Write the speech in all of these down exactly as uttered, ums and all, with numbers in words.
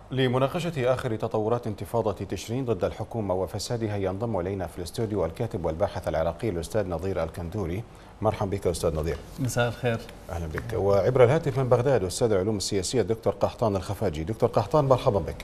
لمناقشة آخر تطورات انتفاضة تشرين ضد الحكومة وفسادها ينضم إلينا في الاستوديو الكاتب والباحث العراقي الأستاذ نظير الكندوري. مرحبا بك أستاذ نظير. مساء الخير. أهلا بك. وعبر الهاتف من بغداد أستاذ العلوم السياسية الدكتور قحطان الخفاجي. دكتور قحطان مرحبا بك.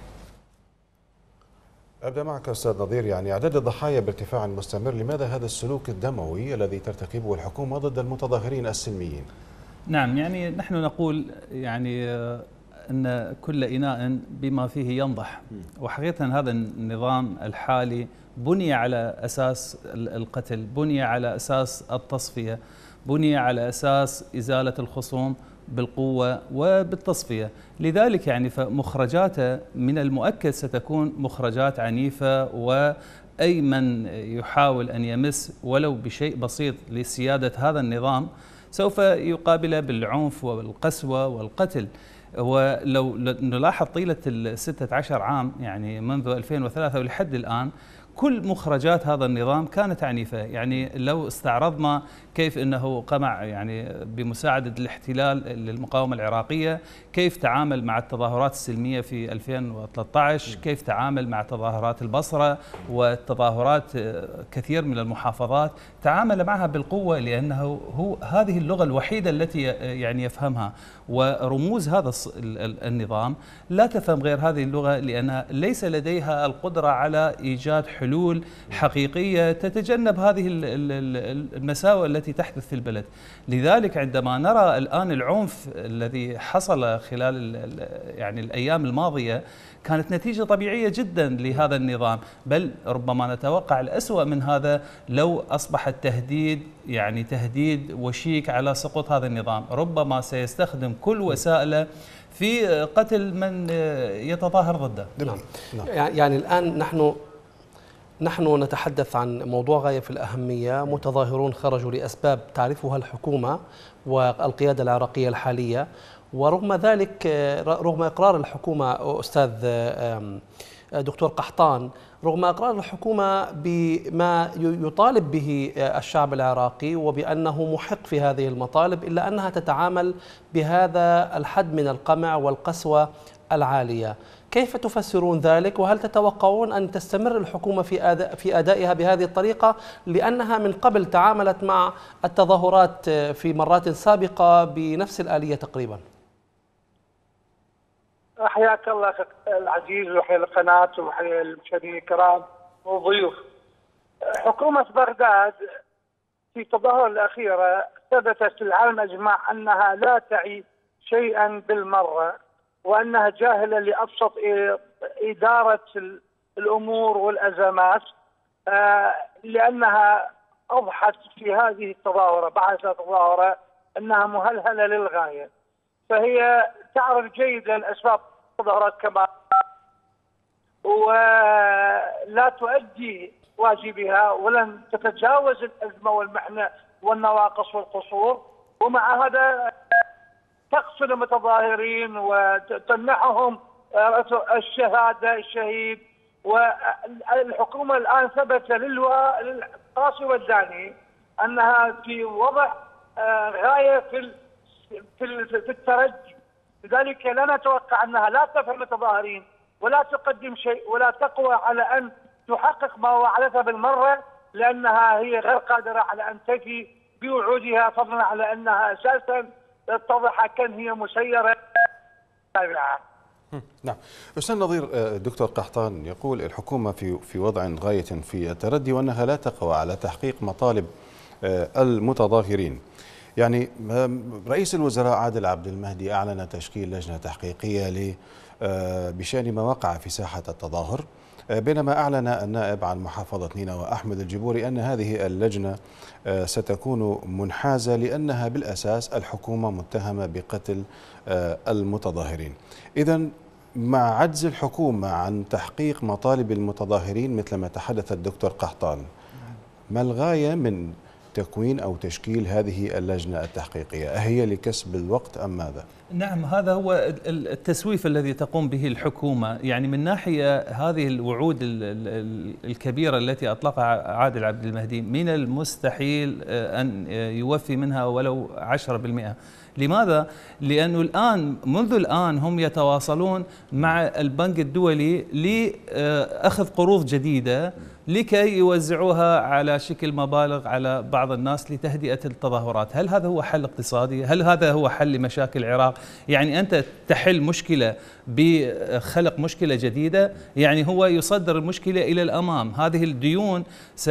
أبدأ معك أستاذ نظير، يعني أعداد الضحايا بارتفاع مستمر، لماذا هذا السلوك الدموي الذي ترتكبه الحكومة ضد المتظاهرين السلميين؟ نعم، يعني نحن نقول يعني أن كل إناء بما فيه ينضح، وحقيقة هذا النظام الحالي بني على أساس القتل، بني على أساس التصفية، بني على أساس إزالة الخصوم بالقوة وبالتصفية. لذلك يعني فمخرجاته من المؤكد ستكون مخرجات عنيفة، وأي من يحاول أن يمس ولو بشيء بسيط لسيادة هذا النظام سوف يقابله بالعنف والقسوة والقتل. ولو نلاحظ طيلة الستة عشر عام يعني منذ ألفين وثلاثة ولحد الآن كل مخرجات هذا النظام كانت عنيفة. يعني لو استعرضنا كيف أنه قمع يعني بمساعدة الاحتلال للمقاومة العراقية، كيف تعامل مع التظاهرات السلمية في ألفين وثلاثة عشر، كيف تعامل مع تظاهرات البصرة وتظاهرات كثير من المحافظات، تعامل معها بالقوة لأنه هو هذه اللغة الوحيدة التي يعني يفهمها، ورموز هذا النظام لا تفهم غير هذه اللغة، لأنها ليس لديها القدرة على إيجاد حلول حقيقية تتجنب هذه المساوئ التي تحدث في البلد. لذلك عندما نرى الآن العنف الذي حصل خلال يعني الأيام الماضية كانت نتيجة طبيعية جدا لهذا النظام، بل ربما نتوقع الأسوأ من هذا لو أصبح التهديد يعني تهديد وشيك على سقوط هذا النظام، ربما سيستخدم كل وسائله في قتل من يتظاهر ضده. نعم. يعني الآن نحن نحن نتحدث عن موضوع غاية في الأهمية. متظاهرون خرجوا لأسباب تعرفها الحكومة والقيادة العراقية الحالية، ورغم ذلك رغم إقرار الحكومة أستاذ دكتور قحطان، رغم إقرار الحكومة بما يطالب به الشعب العراقي وبأنه محق في هذه المطالب، إلا أنها تتعامل بهذا الحد من القمع والقسوة العالية. كيف تفسرون ذلك؟ وهل تتوقعون أن تستمر الحكومة في أداء في أدائها بهذه الطريقة، لأنها من قبل تعاملت مع التظاهرات في مرات سابقة بنفس الآلية تقريبا؟ حياك الله العزيز وحيا القناة وحيا المشاهدين الكرام والضيوف. حكومة بغداد في التظاهرة الأخيرة ثبتت للعالم أجمع أنها لا تعي شيئا بالمرة، وأنها جاهلة لأبسط إدارة الأمور والأزمات، لأنها أضحت في هذه التظاهرة بعد التظاهرة أنها مهلهلة للغاية. فهي تعرف جيدا أسباب التظاهرات كما ولا تؤدي واجبها ولن تتجاوز الأزمة والمحنة والنواقص والقصور، ومع هذا تقتل المتظاهرين وتمنحهم الشهادة الشهيد. والحكومة الآن ثبت للقاصي والداني أنها في وضع غاية في في الترجي. لذلك لا نتوقع أنها لا تفهم المتظاهرين ولا تقدم شيء ولا تقوى على أن تحقق ما وعدتها بالمرة، لأنها هي غير قادرة على أن تفي بوعودها، فضلا على أنها أساسا اتضح كان هي مسيرة. نعم. أستاذ نظير، دكتور قحطان يقول الحكومة في في وضع غاية في التردي، وأنها لا تقوى على تحقيق مطالب المتظاهرين. يعني رئيس الوزراء عادل عبد المهدي أعلن تشكيل لجنة تحقيقية بشأن ما وقع في ساحة التظاهر، بينما أعلن النائب عن محافظة نينوى أحمد الجبوري أن هذه اللجنة ستكون منحازة لأنها بالأساس الحكومة متهمة بقتل المتظاهرين. إذن مع عجز الحكومة عن تحقيق مطالب المتظاهرين مثل ما تحدث الدكتور قحطان، ما الغاية من تكوين أو تشكيل هذه اللجنة التحقيقية؟ أهي لكسب الوقت أم ماذا؟ نعم، هذا هو التسويف الذي تقوم به الحكومة. يعني من ناحية هذه الوعود الكبيرة التي أطلقها عادل عبد المهدي من المستحيل أن يوفي منها ولو عشرة بالمئة. لماذا؟ لأنه الآن منذ الآن هم يتواصلون مع البنك الدولي لأخذ قروض جديدة لكي يوزعوها على شكل مبالغ على بعض الناس لتهدئة التظاهرات. هل هذا هو حل اقتصادي؟ هل هذا هو حل لمشاكل العراق؟ يعني أنت تحل مشكلة بخلق مشكلة جديدة، يعني هو يصدر المشكلة إلى الأمام. هذه الديون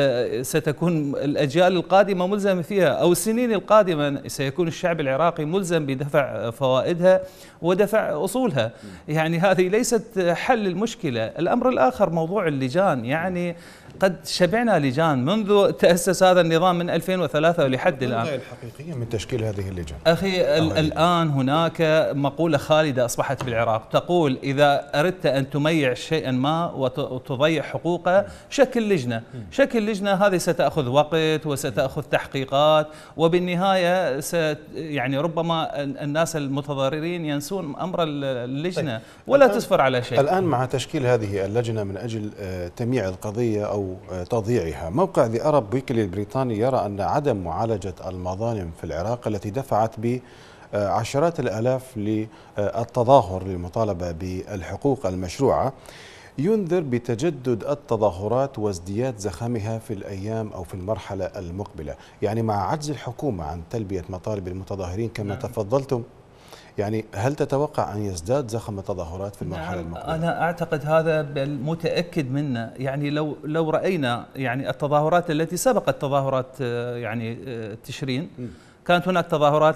ستكون الأجيال القادمة ملزمة فيها، أو السنين القادمة سيكون الشعب العراقي ملزم بدفع فوائدها ودفع أصولها. يعني هذه ليست حل المشكلة. الأمر الآخر موضوع اللجان، يعني قد شبعنا لجان منذ تأسس هذا النظام من ألفين وثلاثة ولحد الآن. الغاية الحقيقية من تشكيل هذه اللجان أخي الآن هناك مقولة خالدة أصبحت بالعراق تقول إذا أردت أن تميع شيئا ما وتضيع حقوقه شكل لجنة. شكل لجنة هذه ستأخذ وقت وستأخذ تحقيقات، وبالنهاية ست يعني ربما الناس المتضررين ينسون أمر اللجنة ولا تسفر على شيء. الآن مع تشكيل هذه اللجنة من أجل تمييع القضية أو تضييعها، موقع ذا أرب ويكلي البريطاني يرى أن عدم معالجة المظالم في العراق التي دفعت بعشرات الآلاف للتظاهر للمطالبة بالحقوق المشروعة ينذر بتجدد التظاهرات وازدياد زخمها في الأيام أو في المرحلة المقبلة. يعني مع عجز الحكومة عن تلبية مطالب المتظاهرين كما نعم. تفضلتم، يعني هل تتوقع أن يزداد زخم التظاهرات في المرحلة نعم المقبلة؟ أنا أعتقد هذا متأكد منه. يعني لو لو رأينا يعني التظاهرات التي سبقت تظاهرات يعني تشرين، كانت هناك تظاهرات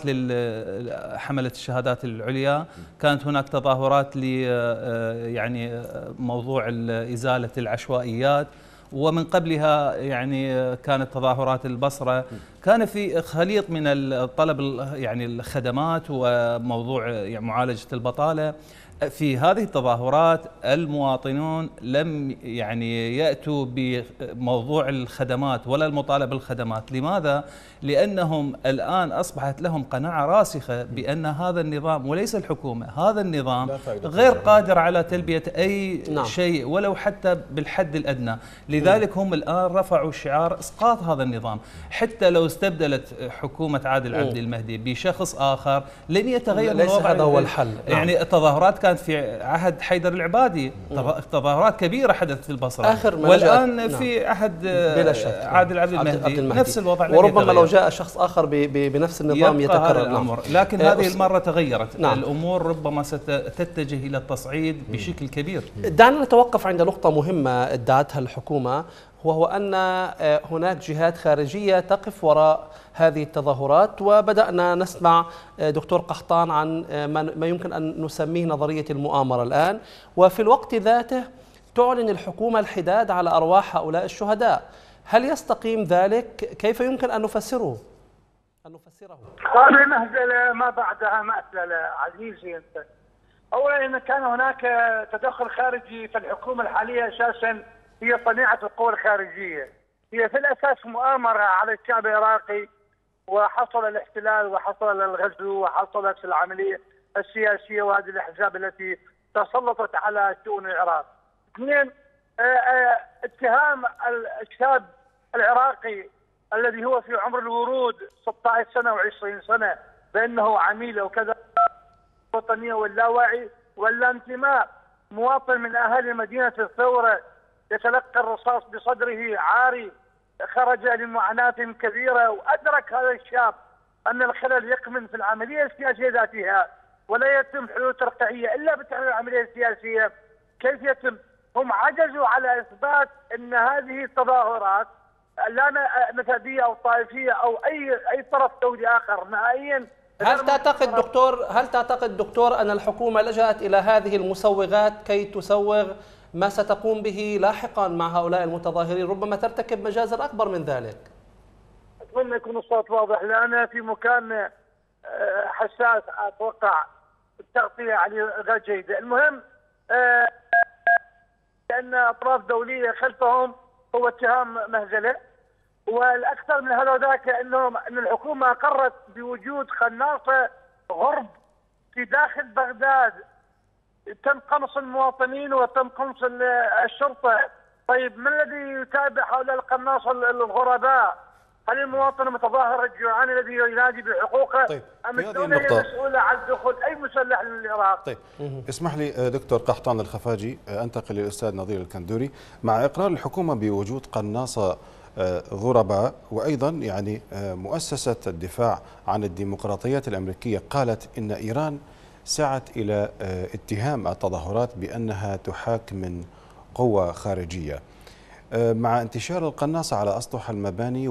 لحملة الشهادات العليا، كانت هناك تظاهرات ل يعني موضوع إزالة العشوائيات، ومن قبلها يعني كانت تظاهرات البصرة. كان في خليط من الطلب يعني الخدمات وموضوع يعني معالجة البطالة. في هذه التظاهرات المواطنون لم يعني يأتوا بموضوع الخدمات ولا المطالبة بالخدمات. لماذا؟ لأنهم الآن أصبحت لهم قناعة راسخة بأن هذا النظام وليس الحكومة، هذا النظام غير قادر على تلبية أي نعم. شيء ولو حتى بالحد الأدنى. لذلك هم الآن رفعوا شعار إسقاط هذا النظام. حتى لو استبدلت حكومة عادل عبد المهدي بشخص آخر لن يتغير ليس هذا هو الحل. يعني نعم. التظاهرات كانت في عهد حيدر العبادي، تظاهرات كبيرة حدثت في البصرة، آخر والآن نعم. في عهد عادل عبد المهدي نفس الوضع. وربما لو جاء شخص آخر بنفس النظام يتكرر الأمر. لكن هذه المرة تغيرت. نعم. الأمور ربما ستتجه إلى التصعيد بشكل كبير. دعنا نتوقف عند نقطة مهمة ادعتها الحكومة، وهو أن هناك جهات خارجية تقف وراء هذه التظاهرات، وبدأنا نسمع دكتور قحطان عن ما يمكن أن نسميه نظرية المؤامرة الآن، وفي الوقت ذاته تعلن الحكومة الحداد على أرواح هؤلاء الشهداء. هل يستقيم ذلك؟ كيف يمكن أن نفسره؟ أن نفسره؟ هذه مهزلة ما بعدها مأسلة عزيزي أنت. أولا إن كان هناك تدخل خارجي، فالحكومة الحالية أساسا هي صنيعة القوى الخارجية، هي في الأساس مؤامرة على الشعب العراقي، وحصل الاحتلال وحصل الغزو وحصلت العملية السياسية وهذه الأحزاب التي تسلطت على شؤون العراق. اثنين، اتهام الشاب العراقي الذي هو في عمر الورود ستة عشر سنة وعشرين سنة بأنه عميل وكذا وطنية واللاوعي ولا انتماء. مواطن من أهالي مدينة الثورة يتلقى الرصاص بصدره عاري، خرج لمعاناة كبيرة، وأدرك هذا الشاب أن الخلل يكمن في العملية السياسية ذاتها، ولا يتم حلول ترقيعية إلا بتحرير العملية السياسية. كيف يتم؟ هم عجزوا على إثبات أن هذه التظاهرات لا نسبية أو طائفية أو أي أي طرف دولي آخر نهائيا. هل تعتقد دكتور هل تعتقد دكتور أن الحكومة لجأت إلى هذه المسوغات كي تسوغ ما ستقوم به لاحقا مع هؤلاء المتظاهرين؟ ربما ترتكب مجازر أكبر من ذلك. أتمنى يكون الصوت واضح، لأن في مكان حساس أتوقع التغطية عليه غير جيدة. المهم لأن أطراف دولية خلفهم هو اتهام مهزلة، والأكثر من هذا ذاك أنهم أن الحكومة أقرت بوجود خناصة غرب في داخل بغداد تم قنص المواطنين وتم قنص الشرطة. طيب ما الذي يتابع هؤلاء القناص الغرباء؟ هل المواطن المتظاهر الجوعان الذي ينادي بحقوقه طيب أم في هذه الدولة هي النقطة المسؤولة عن دخول أي مسلح للعراق؟ طيب اسمح لي دكتور قحطان الخفاجي انتقل للاستاذ نظير الكندوري. مع اقرار الحكومة بوجود قناصة غرباء، وايضا يعني مؤسسة الدفاع عن الديمقراطيات الامريكية قالت ان ايران سعت الى اتهام التظاهرات بانها تحاك من قوة خارجية، مع انتشار القناصة على أسطح المباني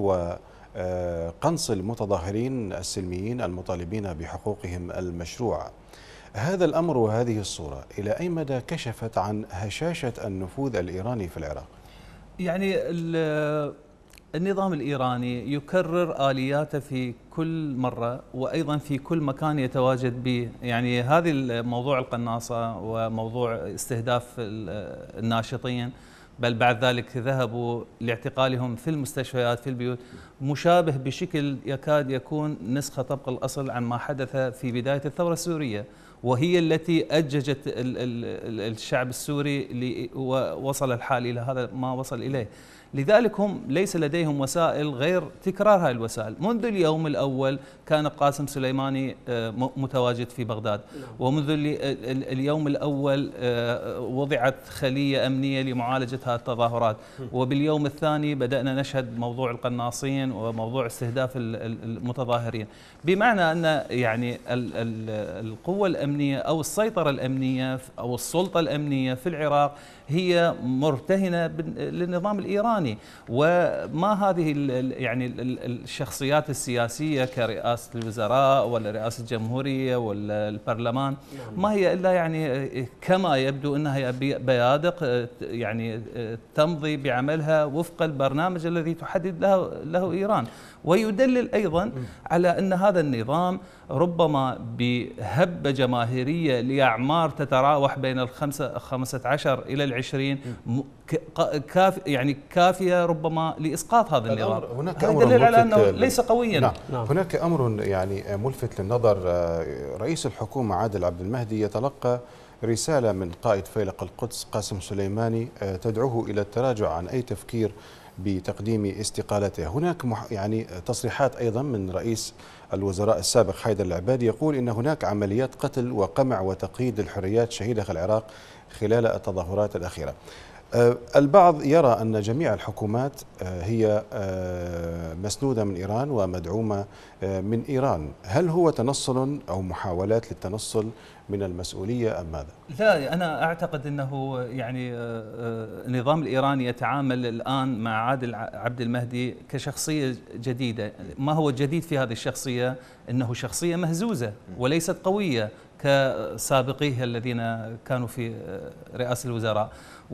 وقنص المتظاهرين السلميين المطالبين بحقوقهم المشروعة. هذا الأمر وهذه الصورة إلى أي مدى كشفت عن هشاشة النفوذ الإيراني في العراق؟ يعني النظام الإيراني يكرر آلياته في كل مرة وأيضا في كل مكان يتواجد به. يعني هذه الموضوع القناصة وموضوع استهداف الناشطين، بل بعد ذلك ذهبوا لاعتقالهم في المستشفيات في البيوت، مشابه بشكل يكاد يكون نسخة طبق الأصل عن ما حدث في بداية الثورة السورية، وهي التي أججت الشعب السوري ووصل الحال إلى هذا ما وصل إليه. لذلك هم ليس لديهم وسائل غير تكرار هذه الوسائل. منذ اليوم الأول كان قاسم سليماني متواجد في بغداد، ومنذ اليوم الأول وضعت خلية أمنية لمعالجة هذه التظاهرات، وباليوم الثاني بدأنا نشهد موضوع القناصين وموضوع استهداف المتظاهرين. بمعنى أن يعني القوة الأمنية أو السيطرة الأمنية أو السلطة الأمنية في العراق هي مرتهنة للنظام الإيراني. وما هذه يعني الشخصيات السياسية كرئاسة الوزراء ولا رئاسة الجمهورية ولا البرلمان ما هي إلا يعني كما يبدو أنها بيادق يعني تمضي بعملها وفق البرنامج الذي تحدد له, له إيران. ويدلل أيضا على أن هذا النظام ربما بهبة جماهيرية لأعمار تتراوح بين الخمسة خمسة عشر إلى العشرين كاف يعني كافية ربما لإسقاط هذا النظام. هناك أمر يدل على أنه ليس قويا. نعم. نعم. هناك أمر يعني ملفت للنظر. رئيس الحكومة عادل عبد المهدي يتلقى رسالة من قائد فيلق القدس قاسم سليماني تدعوه إلى التراجع عن أي تفكير بتقديم استقالته. هناك يعني تصريحات أيضا من رئيس الوزراء السابق حيدر العبادي يقول إن هناك عمليات قتل وقمع وتقييد الحريات شهدها العراق خلال التظاهرات الأخيرة. البعض يرى أن جميع الحكومات هي مسنودة من إيران ومدعومة من إيران. هل هو تنصل أو محاولات للتنصل من المسؤولية أم ماذا؟ لا، أنا أعتقد أنه يعني النظام الإيراني يتعامل الآن مع عادل عبد المهدي كشخصية جديدة. ما هو الجديد في هذه الشخصية؟ أنه شخصية مهزوزة وليست قوية كسابقيه الذين كانوا في رئاسة الوزراء.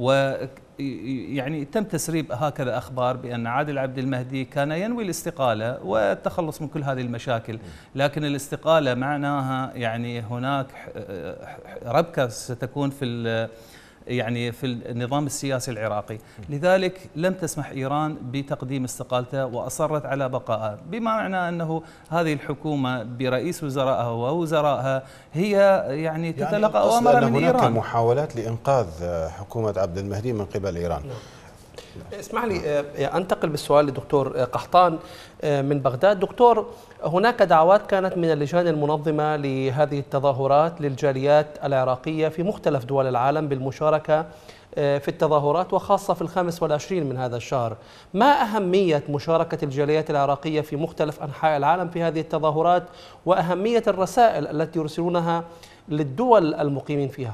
ويعني تم تسريب هكذا أخبار بأن عادل عبد المهدي كان ينوي الاستقالة والتخلص من كل هذه المشاكل، لكن الاستقالة معناها يعني هناك ربكة ستكون في يعني في النظام السياسي العراقي. لذلك لم تسمح إيران بتقديم استقالته وأصرت على بقائها، بما معنى أنه هذه الحكومة برئيس وزرائها ووزرائها هي يعني تتلقى أوامر من إيران. هناك محاولات لإنقاذ حكومة عبد المهدي من قبل إيران. اسمح لي أنتقل بالسؤال لدكتور قحطان من بغداد. دكتور، هناك دعوات كانت من اللجان المنظمة لهذه التظاهرات للجاليات العراقية في مختلف دول العالم بالمشاركة في التظاهرات وخاصة في الخامس والعشرين من هذا الشهر. ما أهمية مشاركة الجاليات العراقية في مختلف أنحاء العالم في هذه التظاهرات وأهمية الرسائل التي يرسلونها للدول المقيمين فيها؟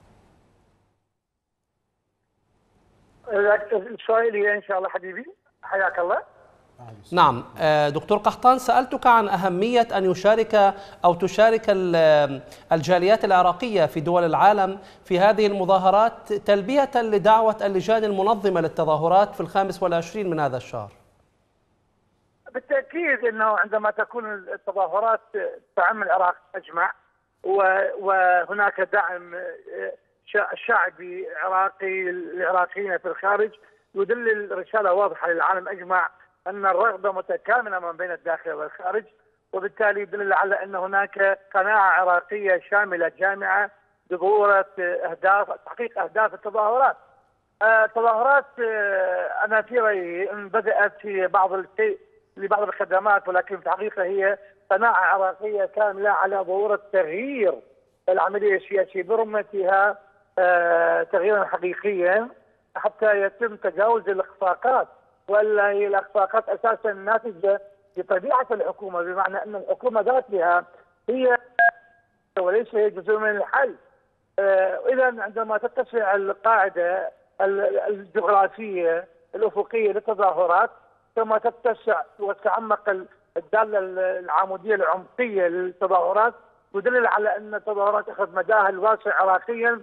السؤال هي إن شاء الله حبيبي، حياك الله. نعم دكتور قحطان، سألتك عن أهمية أن يشارك أو تشارك الجاليات العراقية في دول العالم في هذه المظاهرات تلبية لدعوة اللجان المنظمة للتظاهرات في الخامس والعشرين من هذا الشهر. بالتأكيد أنه عندما تكون التظاهرات تعم العراق أجمع وهناك دعم شعبي عراقي العراقيين في الخارج، يدلل رسالة واضحة للعالم أجمع أن الرغبة متكاملة ما بين الداخل والخارج، وبالتالي يدل على أن هناك قناعة عراقية شاملة جامعة بضرورة أهداف تحقيق أهداف التظاهرات. التظاهرات أنا في رأيي أن بدأت في بعض الشيء لبعض الخدمات، ولكن في الحقيقة هي قناعة عراقية كاملة على ضرورة تغيير العملية السياسية برمتها تغييرا حقيقيا حتى يتم تجاوز الإخفاقات، ولا هي الإخفاقات أساسا ناتجة لطبيعة الحكومة، بمعنى أن الحكومة ذاتها هي وليس هي جزء من الحل. إذا عندما تتسع القاعدة الجغرافية الأفقية للتظاهرات ثم تتسع وتتعمق الدالة العمودية العمقية للتظاهرات، تدل على أن التظاهرات أخذ مداها الواسع عراقيا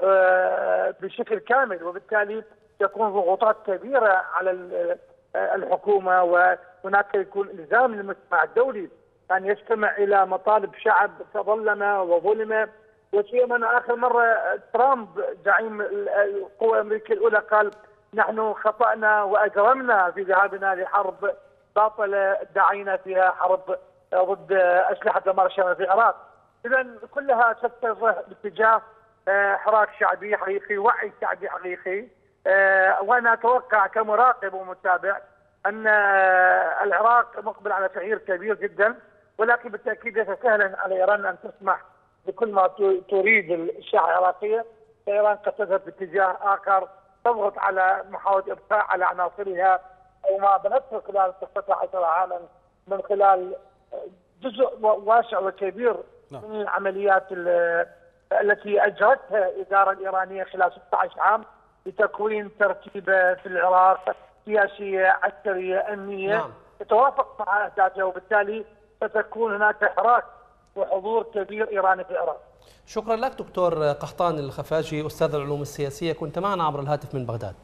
بشكل كامل، وبالتالي تكون ضغوطات كبيرة على الحكومة، وهناك يكون إلزام للمجتمع الدولي أن يستمع إلى مطالب شعب تظلم وظلم. وسيما آخر مرة ترامب زعيم القوى الأمريكية الأولى قال نحن خطأنا وأجرمنا في ذهابنا لحرب باطلة ادعينا فيها حرب ضد أسلحة دمار الشامل في العراق. إذا كلها تتجه باتجاه حراك شعبي حقيقي، وعي شعبي حقيقي. وأنا أتوقع كمراقب ومتابع أن العراق مقبل على تغيير كبير جدا، ولكن بالتأكيد ليس سهلا على إيران أن تسمح بكل ما تريد الشعب العراقية. إيران قد تذهب باتجاه آخر تضغط على محاولة إبقاء على عناصرها، أو ما بنته خلال ستة عشر عاما من خلال جزء واسع وكبير من العمليات التي أجرتها الإدارة الإيرانية خلال ستة عشر عام لتكوين تركيبة في العراق سياسية عسكرية أمنية نعم. تتوافق مع أهدافها، وبالتالي ستكون هناك حراك وحضور كبير إيراني في العراق. شكرا لك دكتور قحطان الخفاجي أستاذ العلوم السياسية، كنت معنا عبر الهاتف من بغداد.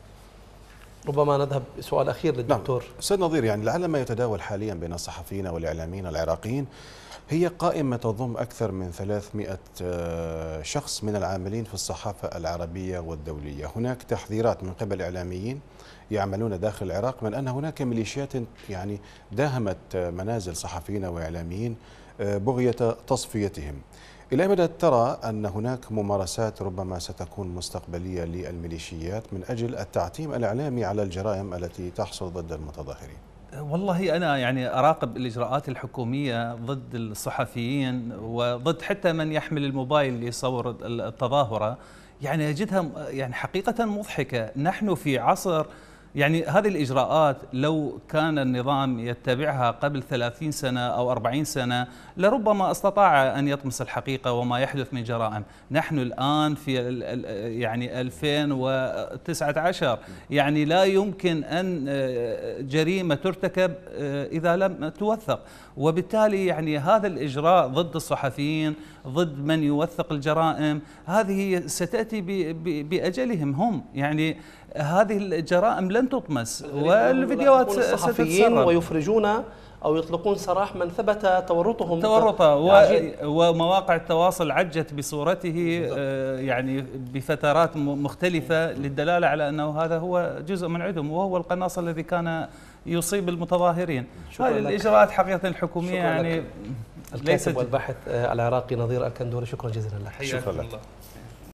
ربما نذهب بسؤال أخير للدكتور. نعم. أستاذ نظير، يعني لعل ما يتداول حاليا بين الصحفيين والإعلاميين العراقيين هي قائمة تضم أكثر من ثلاثمئة شخص من العاملين في الصحافة العربية والدولية. هناك تحذيرات من قبل إعلاميين يعملون داخل العراق من أن هناك ميليشيات يعني داهمت منازل صحفيين وإعلاميين بغية تصفيتهم. إلى مدى ترى أن هناك ممارسات ربما ستكون مستقبلية للميليشيات من أجل التعتيم الإعلامي على الجرائم التي تحصل ضد المتظاهرين؟ والله أنا يعني أراقب الإجراءات الحكومية ضد الصحفيين وضد حتى من يحمل الموبايل ليصور التظاهرة، يعني أجدها يعني حقيقة مضحكة. نحن في عصر يعني هذه الإجراءات لو كان النظام يتبعها قبل ثلاثين سنة أو أربعين سنة لربما استطاع أن يطمس الحقيقة وما يحدث من جرائم. نحن الآن في يعني ألفين وتسعة عشر، يعني لا يمكن أن جريمة ترتكب إذا لم توثق، وبالتالي يعني هذا الإجراء ضد الصحفيين ضد من يوثق الجرائم هذه ستأتي بأجلهم هم. يعني هذه الجرائم لن تطمس والفيديوهات ستتسرب ويفرجون أو يطلقون سراح من ثبت تورطهم تورطه ومواقع التواصل عجت بصورته يعني بفترات مختلفة للدلالة على أنه هذا هو جزء من عدم وهو القناص الذي كان يصيب المتظاهرين. هذه الإجراءات حقيقة الحكومية يعني ليست. الكاتب والباحث العراقي نظير الكندوري، شكرا جزيلا لك. شكرا لك.